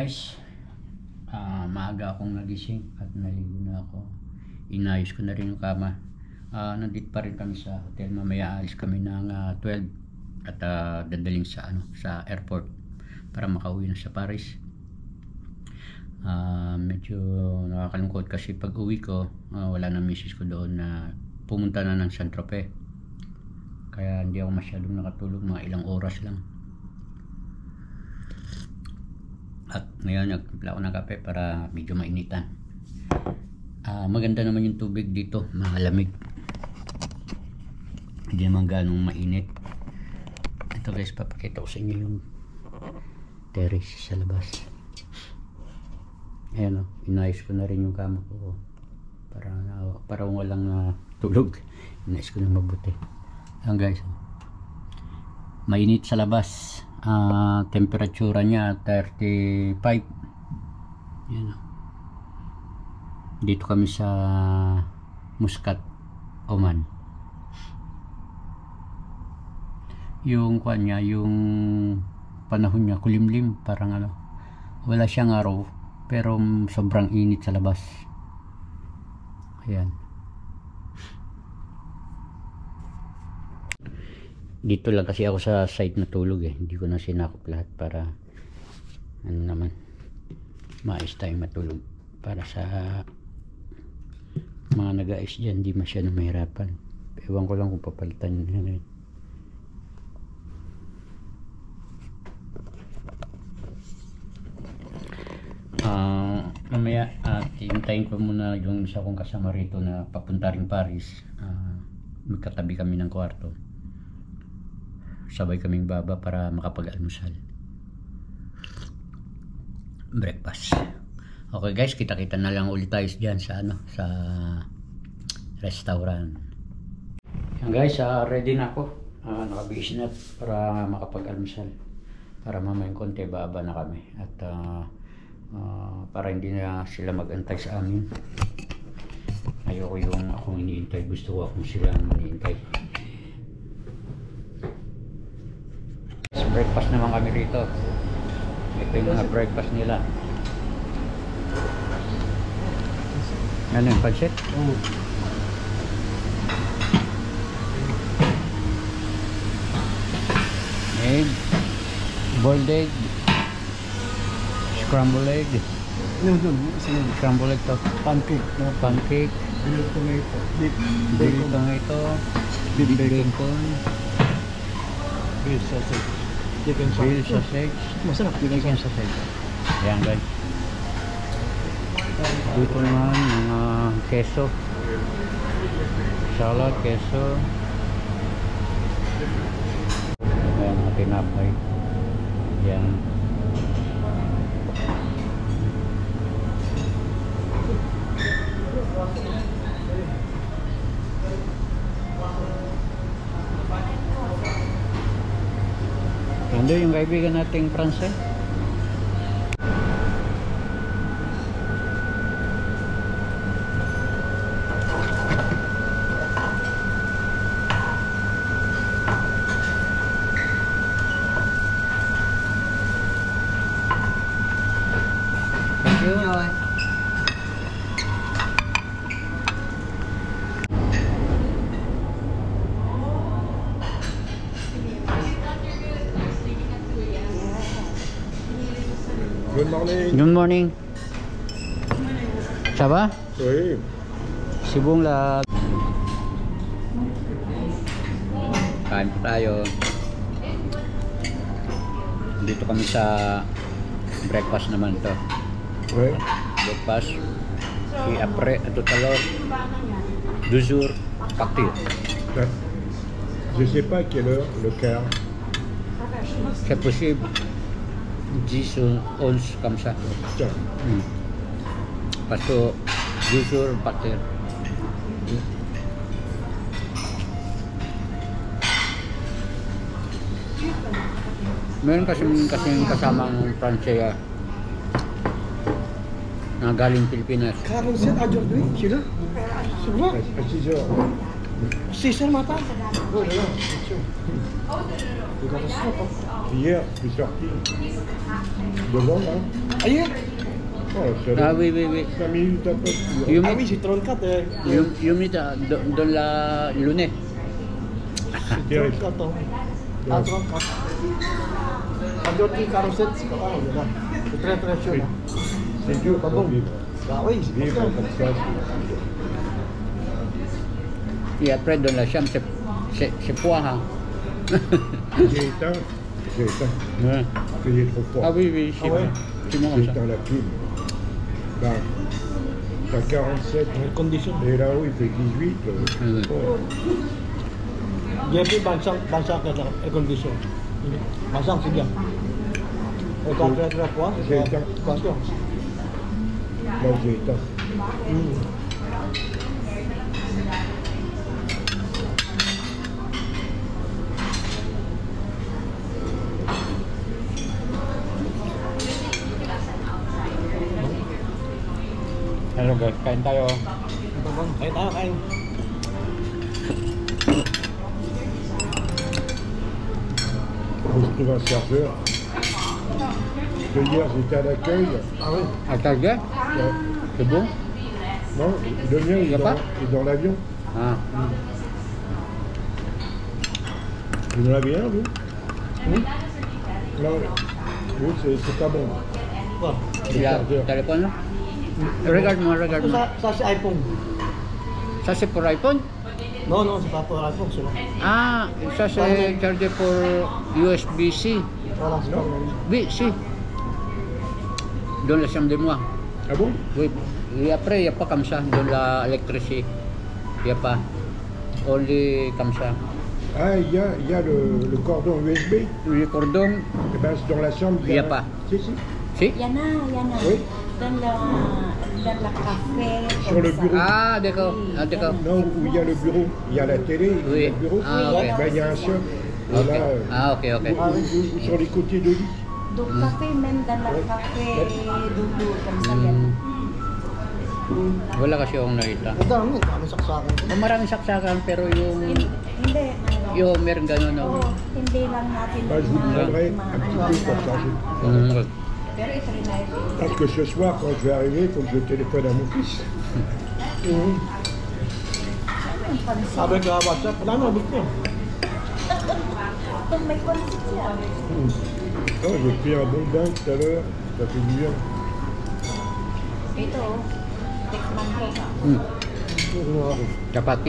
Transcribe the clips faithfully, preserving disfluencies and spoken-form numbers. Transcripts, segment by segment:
guys, uh, maaga akong nagising at naligo na ako. Inayos ko na rin yung kama. Uh, nandito pa rin kami sa hotel. Mamaya alis kami ng uh, twelve at uh, dadaling sa ano sa airport para makauwi na sa Paris. Uh, medyo nakakalungkot kasi pag uwi ko uh, wala na misis ko doon na pumunta na ng Saint-Tropez. Kaya hindi ako masyadong nakatulog, mga ilang oras lang. At ngayon nagtimpla ako ng kape para medyo mainitan. Uh, maganda naman yung tubig dito, malamig. Hindi naman ganong mainit. Ito guys, papakita ko sa inyo yung terrace sa labas. Ayan o, inayos ko na rin yung kama ko para, para walang uh, tulog. Inayos ko na mabuti. Ayan guys, mainit sa labas. Uh, temperatura niya thirty-five. Yan. Dito kami sa Muscat, Oman. Yung kwan niya, yung panahon niya kulimlim, parang ano, wala siyang araw pero sobrang init sa labas. Ayan. Dito lang kasi ako sa site natulog eh. Hindi ko na sinakop lahat para ano naman maayos tayo matulog. Para sa mga nag-aayos dyan, hindi masyadong mahirapan. Ewan ko lang kung papalitan yun. Uh, mamaya at uh, hintayin ko muna yung isa kong kasama rito na papunta rin Paris. Uh, magkatabi kami ng kwarto. Sabay kaming baba para makapag-almusal, breakfast. Okay guys, kita-kita na lang ulit tayo dyan sa ano, sa restaurant. Yan guys, uh, ready na ako. Uh, nakabihis na para makapag-almusal. Para mamayang konti baba na kami. At uh, uh, para hindi na sila mag-antay sa amin. Ayoko yung akong iniintay. Gusto ko akong sila iniintay. Breakfast naman kami rito. Ito yung mga breakfast nila. Ano yung pancit? Oh. Egg, boiled egg, scrambled egg. No, no, scrambled egg to. Pancake, no? Pancake. Grilled tomato. Deep Grilled tomato. Deep bacon. Grilled sausage. Chicken Grilled sausage. Masarap. Chicken sausage. Ayan guys. Dito naman mga keso. Salad, keso. Ayan mga tinapay. Ayan. Ando yung kaibigan nating Pranse. Thank you. Enjoy. Good morning. Good morning. Ça va? Oui. C'est bon la... Kain po tayo. Dito kami sa breakfast naman to. Oui. Breakfast. Et après, tout à l'heure, deux jours, partir. Je sais pas à quelle heure le quart. C'est possible. dix ou onze comme ça. Putain. Hmm. Parce que deux jours partir. Meron kasi kasing kasamang Pranse na galing Pilipinas. quarante-sept aujourd'hui, celui-là? C'est vrai? À six heures. six heures matin. Oh là là, c'est chaud. C'est catastrophe. Hier, je suis sorti devant là. Ah, hier? Oh, c'est Ah oui, oui, oui. cinq minutes après. You Ah meet, oui, c'est trente-quatre. Euh, you, you meet uh, do- dans la Lune. C'est terrible. trente-quatre ans. Ah, trente-quatre. Aujourd'hui, quarante-sept, c'est pas mal, là. C'est très très chaud, là. C'est dur Pas pour bon. vivre. Ah oui, c'est Vivre pour comme ça. ça, Et après, dans la chambre, c'est, c'est, c'est froid. Hein? c'est- j'ai éteint, j'ai éteint. Ouais. Il faisait trop fort. Ah oui, oui, c'est Ah ouais. c'est bon J'ai comme ça. éteint la clim. Bah, t'as quarante-sept, Air condition. et là-haut il fait dix-huit. euh, Mhm. oh. J'ai pris Bansang, Bansang que air condition. Bansang, c'est bien. Et quand très très froid, J'ai c'est éteint. attention. Là j'ai éteint. Mm. Hello guys, kain tayo. Ito man, kain tayo, kain. Faut que je trouve un serveur. Parce que hier j'étais à l'accueil. Ah oui. À Target, Ouais. c'est bon? Non, le mien il Y est a dans, pas est dans l'avion. Ah, Vous en avez un, vous? Hmm? Non, vous c'est c'est pas bon. Quoi? il y a téléphone là? Regarde-moi, regarde-moi. Ça, ça c'est iPhone. Ça c'est pour iPhone? Non, non, c'est pas pour iPhone, c'est là. Ah, ça c'est chargé pour U S B C. Voilà, c'est pas Non. pour Oui, si. Dans la chambre de moi. Ah bon? Oui. Et après, il n'y a pas comme ça dans l'électricité. Il n'y a pas. Only comme ça. Ah, il y a, il y a le, le cordon U S B. Le cordon, Eh ben, dans la chambre, Il y a pas. Si, si. si. Yana, Yana. Oui. Dans la, dans la café. Sur comme le ça. bureau. Ah, d'accord. Ah, d'accord. Non, où il y a le bureau. Il y a la télé, il y a Oui. le bureau. Ah, ok. Ben, il y a un seul. Et Ok. là, euh, Ah, ok, ok. ou- ou- ou sur les côtés de lit. Donc, café, même dans la café, dulu, comme ça, yan. Hmm. Wala kasi akong nakita. Ang dami, dami saksakan. Oh, maraming saksakan pero yung Hindi, hindi, ano, yung meron ganun no. oo, hindi lang natin. Bah, je vous ma- demanderai un ma- petit ano, peu pour changer. Mm. Pero ito rin ay, Parce que ce soir, quand je vais arriver, il faut que je téléphone à mon fils. Mm. ang pansit. Sabi ka WhatsApp, wala na, big yun. Kung may pansit yan. Oh, j'ai pris un bon bain tout à l'heure, ça fait du bien. Ito, tikman ko. Mm. Mm. Chapati.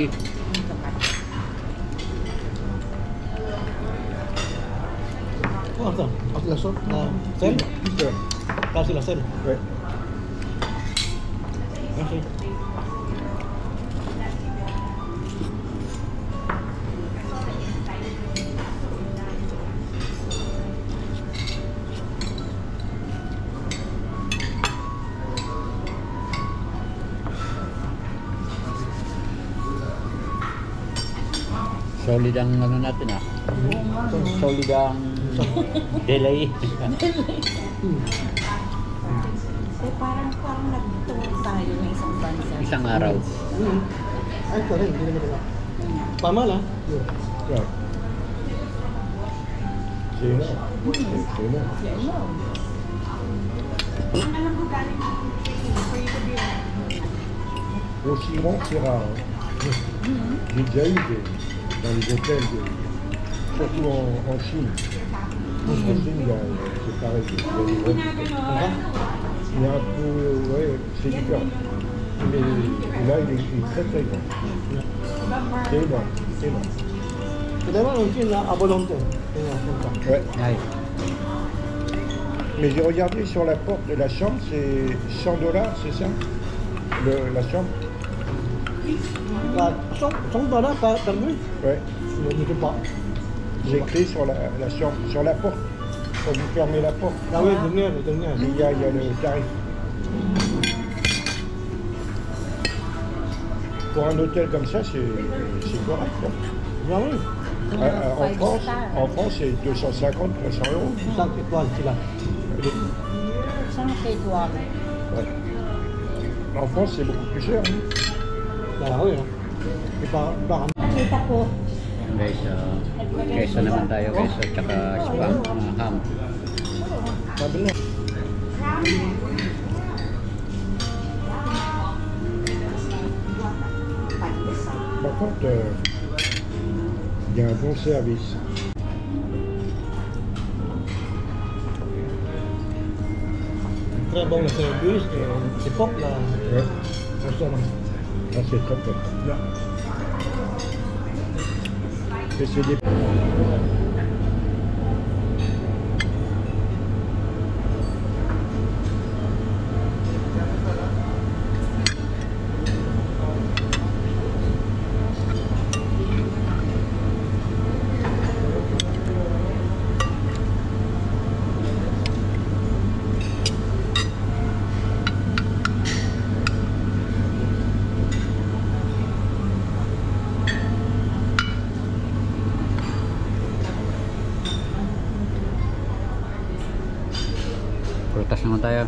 Oh, ito. Kasi la salt, na sel. Tout ça. Kasi la sel. Ouais. Kasi. Solid ang ano natin ah. Oo nga, no. Solid ang delay. Eh, parang, parang nag-tour tayo ng isang bansa. Isang araw. Mm. Ay, ito rin, hindi naman diba? Tama lang. Ouais. C'est énorme. C'est énorme. Ano? Aussi grand, c'est rare. hein. J'ai déjà eu des, dans les hôtels, des- surtout en, en Chine. En Chine, il y a- c'est pareil. Il y a des gros hôtels. Il y a un peu, ouais, c'est différent. Mais là, il est, il est très très grand. C'est énorme. C'est énorme. Ito naman, yung China, Abolonte. Tingnan, punta. Ouais. Ay. Mais j'ai regardé sur la porte de la chambre, c'est cent dollars, c'est ça le, La chambre. Ah, cent- cent dollars par, par nuit. Ouais. Je ne sais pas. C'est écrit sur la, la chambre, sur la porte. Quand vous fermez la porte, Ah oui, dernière, dernière. il y a, il y a le tarif. Pour un hôtel comme ça, c'est c'est correct. Quoi. Ah oui, Euh, euh, en Five France, star. en France, c'est deux cent cinquante, trois cents euros. cinq étoiles sila. Isang K-twelve. Ouais. En France, c'est beaucoup plus cher. hein. Dalawa yun. Ipa, ipa, Nakita ko. Ayan guys, uh, queso naman tayo, queso tsaka spam, uh, ham. Sabi na. Par contre, euh, il y a un bon service. Très bon le service et c'est propre là. Ouais. Franchement. Ah, c'est très propre. Là. Et c'est des... Prutas naman tayo.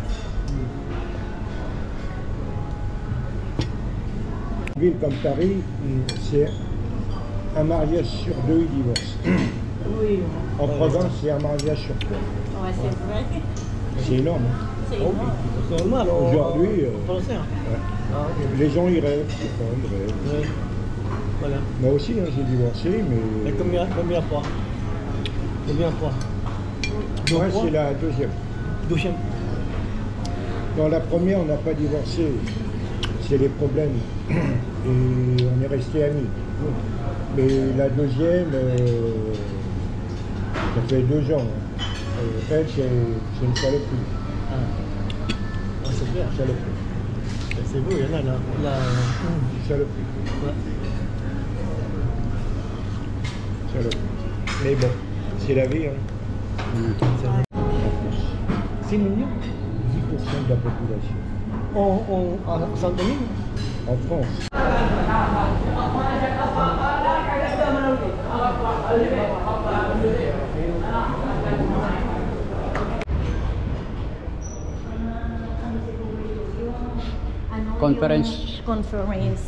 Une ville comme Paris, c'est un mariage sur deux, ils divorcent. Oui. En province, c'est un mariage sur trois. Ouais, c'est vrai. C'est énorme. Hein. C'est Oh, énorme. c'est normal. on- Aujourd'hui, euh, on pensait, hein. Ouais. Ah, ok. Les gens ils rêvent, c'est pas ils rêvent. Ouais. Voilà. Moi aussi, hein, j'ai divorcé, Et mais combien, combien fois Combien fois Deux moi fois c'est la deuxième. Deuxième. Dans la première, on n'a pas divorcé, c'est les problèmes, et on est resté amis. Mais la deuxième, euh, ça fait deux ans. Hein. Euh, elle, c'est c'est une saloperie. Ah, ah c'est clair. Saloperie. C'est beau, il y en a là. là. Une saloperie. Ouais. Saloperie. Mais bon, c'est la vie. Hein. Mm. En France, six millions dix pour cent de la population. on, on, à Saint-Denis. En France. Ano Conference. yung conference.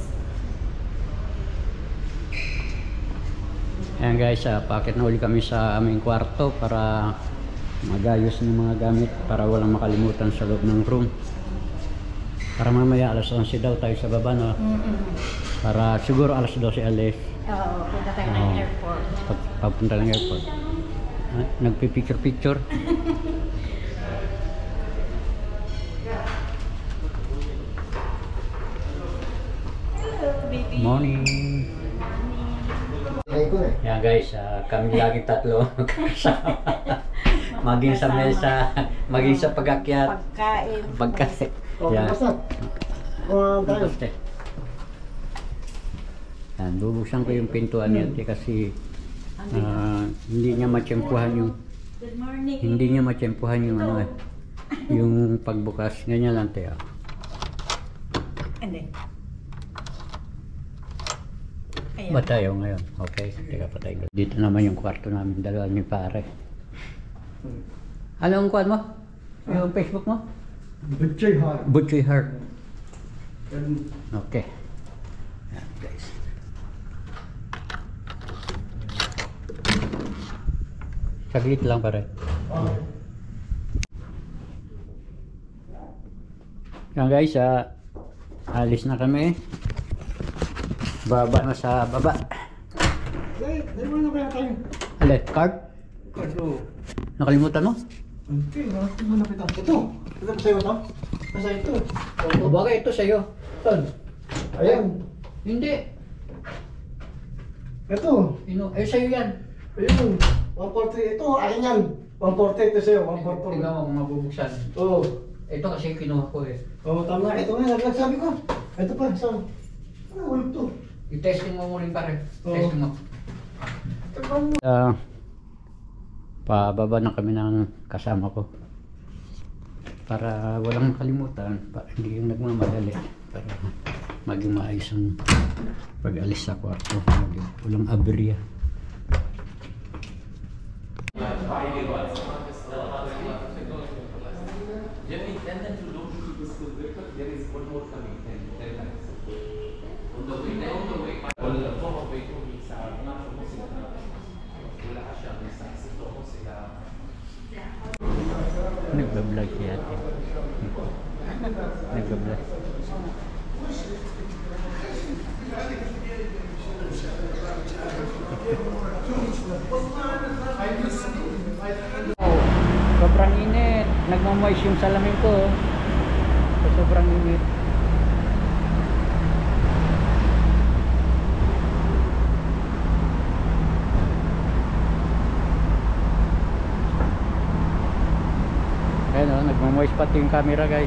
Ayan guys, uh, packet na uli kami sa aming kwarto para magayos ng mga gamit para walang makalimutan sa loob ng room. Para mamaya alas onse daw tayo sa baba, no? Mm-mm. Para siguro alas dose alis. Oo, punta tayo ng Oo. airport. Pag papunta ng airport. Ah, nagpipicture-picture. Hello, baby. Morning! Yan guys, ah, kami lagi tatlo kasama. Maging sa mesa, maging sa pag-akyat, Pagkain. pagkain. Oh, Yan. basta. Oh, tayo. Basta. Yan, bubuksan ko yung pintuan niya kasi ah, hindi niya matsyempuhan yung Good morning. hindi niya matsyempuhan yung ano eh, yung pagbukas. Ganyan lang tayo. Hindi. Ayan. Ba tayo ngayon? Okay, teka pa tayo. Dito naman yung kwarto namin, dalawa ni pare. Ano ang kwan mo? Yung Facebook mo? Butcher Heart. Butchoy Heart. Okay. Yan guys. Saglit lang pare. Yan guys, ah, alis na kami. Baba na sa baba. Dahil, dahil mo na kaya tayo. Ale, card? Ano? Nakalimutan mo? Hindi, nakalimutan mo na kita. Ito. Ito ba sa'yo ito? Nasa ito. O bakit ito sa'yo? Saan? Ayan. Hindi. Ito. Ino, eh sa'yo yan. Ayun. one forty. Ito, akin yan. one forty ito sa'yo. one forty. Tingnan mo kung mabubuksan. Oo. Ito kasi kinuha ko eh. Oo, tama. Ito nga, nagsabi ko. Ito pa, saan? Ano, wala ito. I-testing mo muna pare. Oo. Testing mo. Ito mo. Uh, pababa na kami ng kasama ko. Para walang makalimutan. Para hindi yung nagmamadali. Para maging maayos ang pag-alis sa kwarto. Walang aberya. Nag-vlog si ate. Nag-vlog. Sobrang init. Nagmamoist yung salamin ko. So, sobrang init. Ayan o, nagmamoist pati yung camera guys.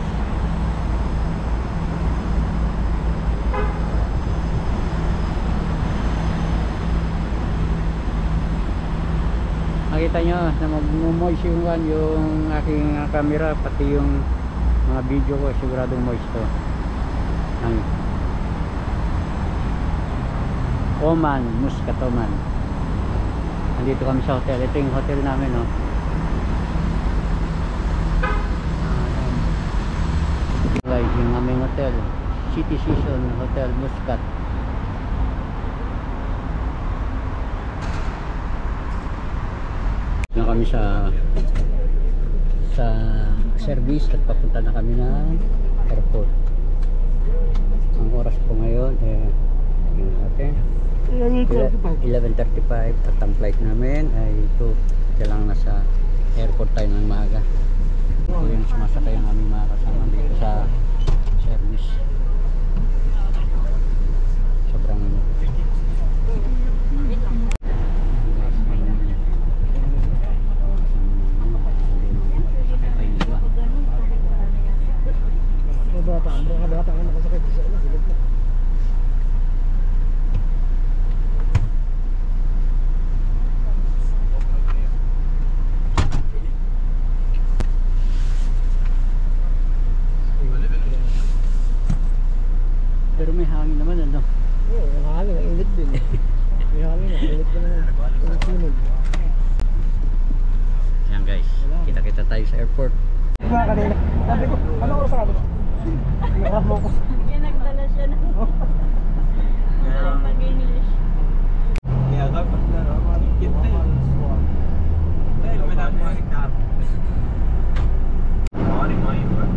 Nakita nyo na mag-moist yung, yung aking camera, pati yung mga video ko, siguradong moist to. Ang Oman, Muscat Oman. Nandito kami sa hotel. Ito yung hotel namin, no. Guys, yung aming hotel, City Season Hotel Muscat. Na kami sa sa service at papunta na kami ng airport. Ang oras po ngayon eh yung natin eleven thirty-five at ang flight namin ay ito. Kaya lang nasa airport tayo ng maaga. Ito yung sumasakay ang aming mga kasama dito sa service. Sobrang Bata, mga bata ang nakasakit sa ila, silip na. pero may hangin naman ano. Oo, yung hangin, ang init din. May hangin, ang init din naman. Ang sunog. Ayan guys, kita-kita tayo sa airport. Mga kanina, sabi ko, ano oras ako? Nakaplo ko. Kaya nagdala siya ng pag-English. Kaya dapat na naman kita yun. Dahil may nagmahig na. Morning, morning, bro.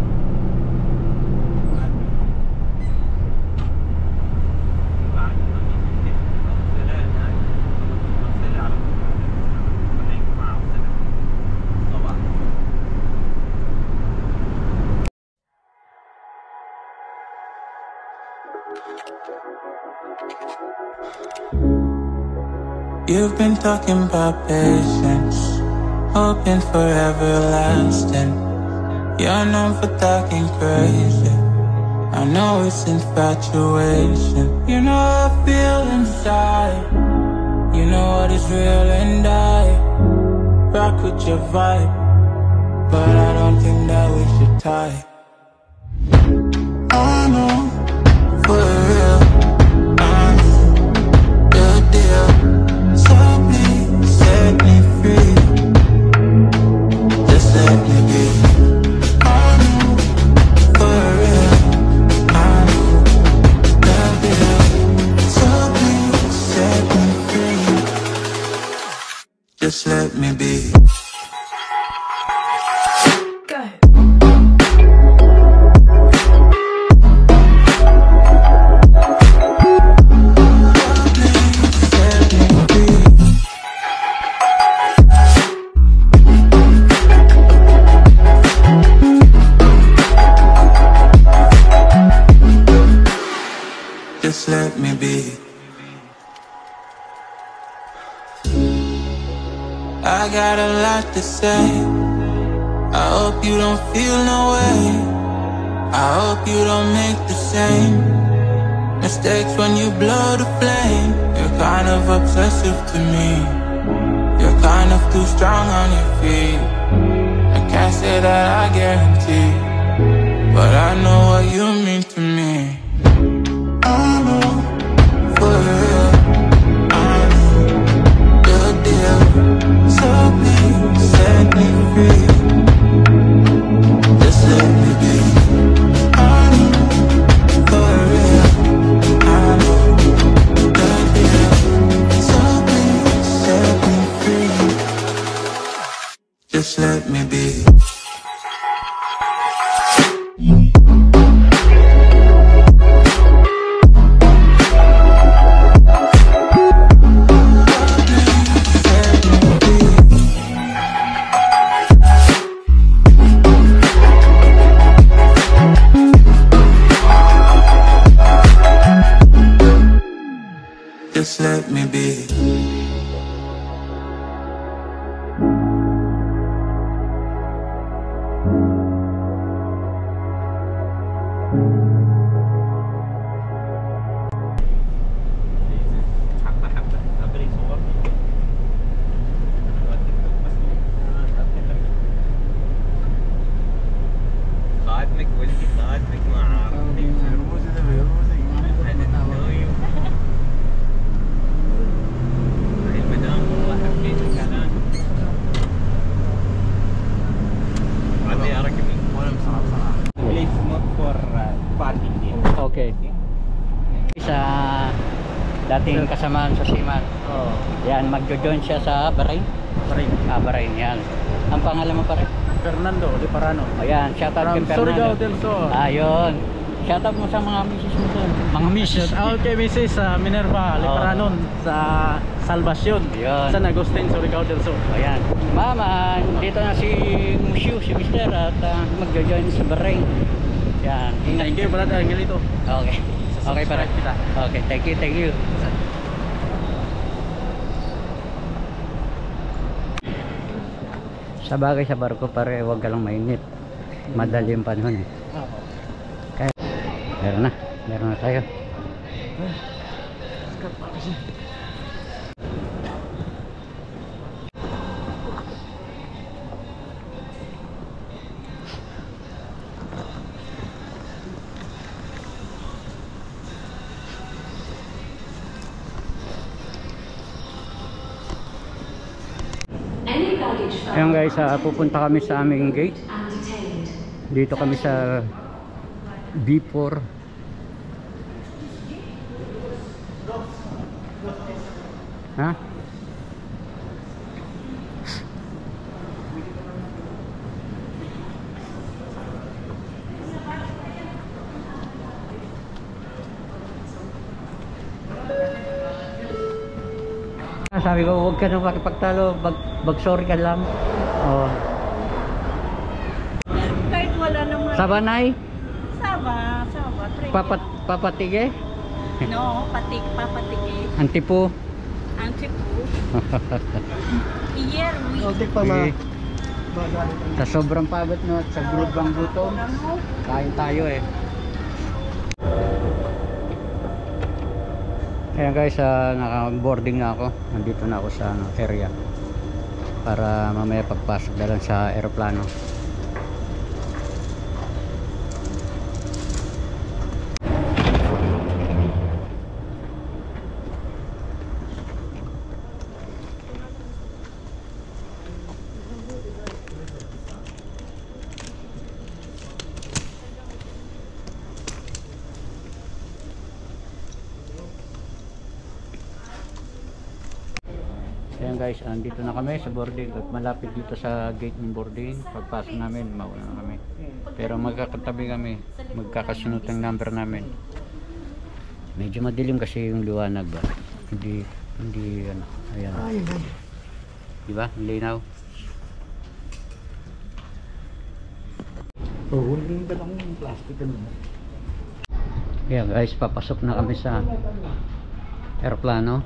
You've been talking about patience, hoping for everlasting. You're known for talking crazy. I know it's infatuation. You know how I feel inside. You know what is real and I rock with your vibe, but I don't think that we should tie. I know for real, I'm the deal. So please set me free. Just let me be. I know for real, I'm the deal. So please set me free. Just let me be. Just let me be. I got a lot to say. I hope you don't feel no way. I hope you don't make the same mistakes when you blow the flame. You're kind of obsessive to me. You're kind of too strong on your feet. I can't say that I guarantee, but I know what you mean to me. I know for real, I'm the deal. So please set me free. Just let me be. I know for real, I'm the deal. So please set me free. Just let me be. let me be. Okay. Sa dating kasamaan sa Siman. Oh. Yan, magjo-join siya sa Bahrain. Bahrain. Ah, Bahrain, yan. Ang pangalan mo pare? Fernando Liparano. Ayan, shout out kay From Surigao Fernando. del Sur. Ayun. Shout out mo sa mga misis mo doon. Mga misis. Out kay Missus uh, Minerva Liparanon sa Salvacion. Ayun. San Agustin, Surigao del Sur. Ayan. Mama, dito na si Mushu, si Mister at uh, magjo-join sa Bahrain. Yan. Thank you, brother Angelito. Okay. Okay pare. Okay, thank you, thank you. Sa bagay sa barko pare, huwag ka lang mainit. Madali yung panahon eh. Kaya, meron na. Meron na tayo. Ayan guys, uh, pupunta kami sa aming gate. Dito kami sa B four. Ha? Sabi ko, huwag ka nang makipagtalo, bag, bag sorry ka lang. Oh. Kahit wala naman. Sabanay? Saba, saba. Papat, papatige? No, patik, papatige. Antipo? Antipo. Iyer, we. Altik pa Eh, sa sobrang pagod no at sa gulog bang gutom, kain tayo eh. Ayan guys, uh, naka-boarding na ako. Nandito na ako sa ano, area para mamaya pagpasok dalan sa aeroplano. Ayan guys, andito na kami sa boarding at malapit dito sa gate ng boarding. Pagpasok namin, mauna na kami. Pero magkakatabi kami, magkakasunod ang number namin. Medyo madilim kasi yung liwanag ba. Hindi, hindi ano, ayan. Diba? Linaw. Oh, hindi ba lang yung plastic ano? Ayan guys, papasok na kami sa aeroplano.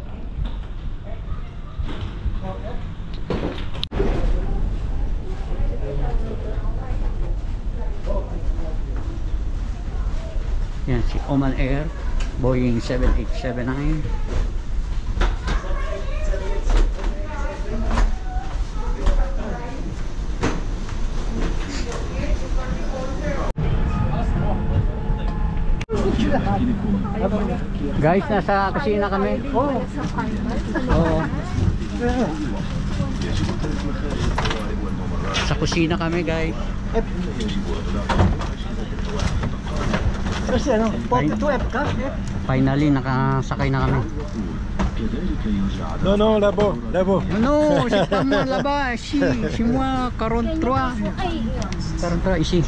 Yan si Oman Air, Boeing seven eight seven nine. Guys, nasa kusina kami. Oh. Oo. Sa kusina kami, guys. Kasi ano, two F ka? Finally, nakasakay na kami. No, no, labo, labo. No, c'est pas moi là-bas, ici, c'est moi, quarante-trois. quarante-trois, ici.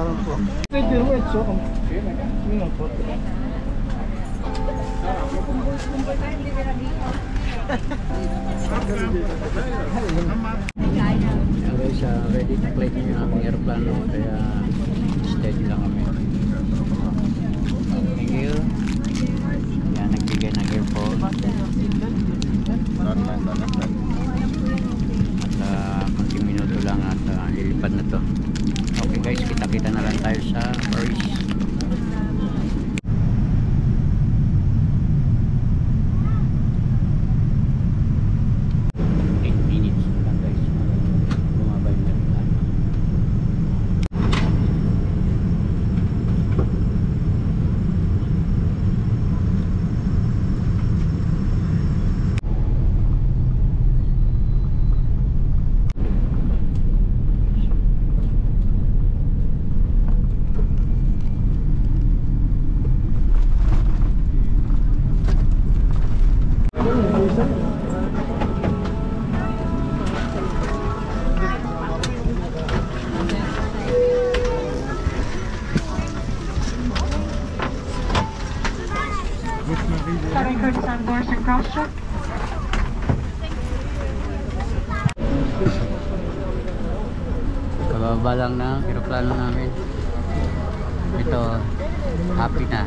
Guys, uh, ready to fly din yung aming aeroplano, kaya steady lang kami. Thank you. Yan, nagbigay ng earphone. Sorry, Kurdistan doors and cross-check. Kababa lang na aeroplano namin. Ito, happy na.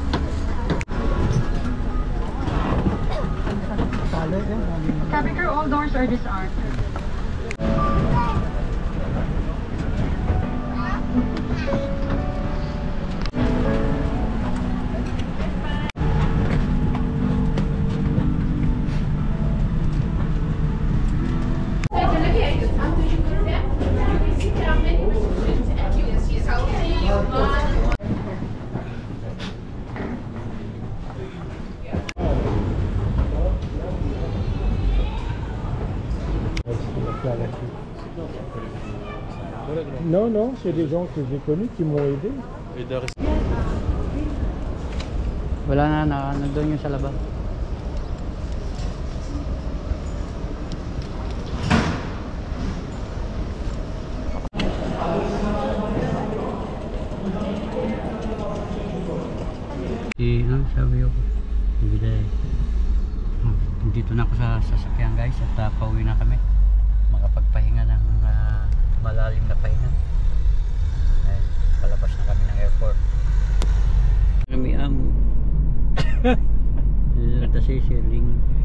Cabin crew, all doors are disarmed. Non, non, c'est des gens que j'ai connus qui m'ont aidé. Wala na, na nandun yung sa labas. Si, ano, sabi ako, hindi dito na ako sa sasakyan guys at uh, pauwi na kami. Makapagpahinga ng uh, malalim na pahinga. Ay, palabas na kami ng airport. Kami amo. Ito si Sherling.